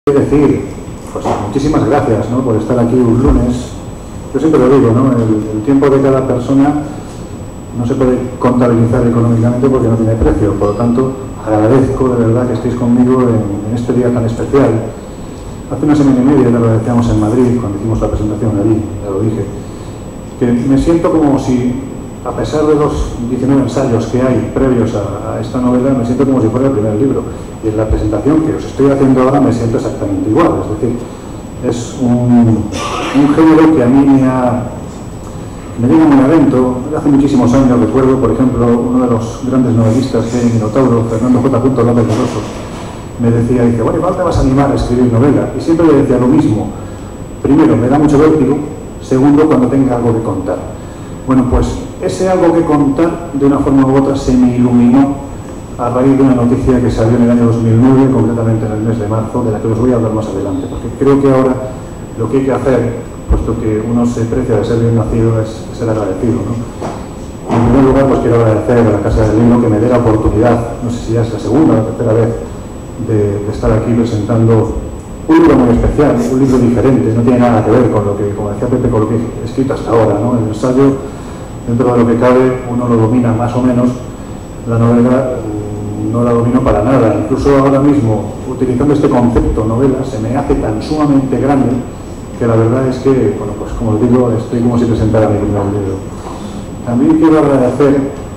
decir, pues muchísimas gracias, ¿no?, por estar aquí un lunes. Yo siempre lo digo, ¿no?, el tiempo de cada persona no se puede contabilizar económicamente porque no tiene precio. Por lo tanto, agradezco de verdad que estéis conmigo en este día tan especial. Hace una semana y media ya lo decíamos en Madrid, cuando hicimos la presentación allí, ya lo dije, que me siento como si, a pesar de los 19 ensayos que hay previos a esta novela, me siento como si fuera el primer libro. Y en la presentación que os estoy haciendo ahora me siento exactamente igual. Es decir, es un género que a mí me llega muy adentro. Hace muchísimos años recuerdo, por ejemplo, uno de los grandes novelistas que hay en Minotauro, Fernando J. López Moroso, me decía, dice, bueno, igual te vas a animar a escribir novela. Y siempre le decía lo mismo. Primero, me da mucho vértigo. Segundo, cuando tenga algo que contar. Bueno, pues ese algo que contar, de una forma u otra, se me iluminó a raíz de una noticia que salió en el año 2009, concretamente en el mes de marzo, de la que os voy a hablar más adelante, porque creo que ahora lo que hay que hacer, puesto que uno se precia de ser bien nacido, es ser agradecido, ¿no? En primer lugar, pues quiero agradecer a la Casa del Libro que me dé la oportunidad, no sé si ya es la segunda o la tercera vez, de estar aquí presentando un libro muy especial, un libro diferente, no tiene nada que ver con lo que, como decía Pepe, con lo que he escrito hasta ahora, ¿no? El ensayo, dentro de lo que cabe, uno lo domina más o menos. La novela no la domino para nada. Incluso ahora mismo, utilizando este concepto novela, se me hace tan sumamente grande que la verdad es que, bueno, pues como os digo, estoy como si presentara mi primer libro. También quiero agradecer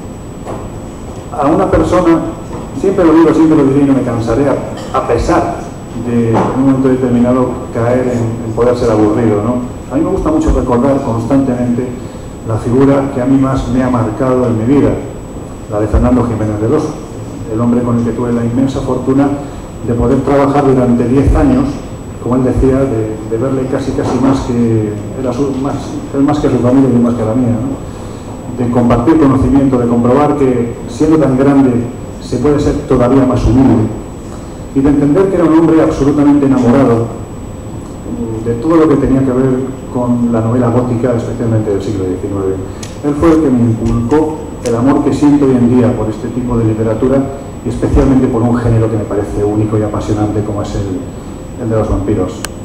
a una persona, siempre lo digo, siempre lo diré y no me cansaré, a pesar de en un momento determinado caer en poder ser aburrido, ¿no? A mí me gusta mucho recordar constantemente la figura que a mí más me ha marcado en mi vida, la de Fernando Jiménez del Oso, el hombre con el que tuve la inmensa fortuna de poder trabajar durante 10 años, como él decía, de verle casi más que él más que a su familia y más que a la mía, ¿no? De compartir conocimiento, de comprobar que siendo tan grande se puede ser todavía más humilde, y de entender que era un hombre absolutamente enamorado de todo lo que tenía que ver con la novela gótica, especialmente del siglo XIX. Él fue el que me inculcó el amor que siento hoy en día por este tipo de literatura, y especialmente por un género que me parece único y apasionante como es el de los vampiros.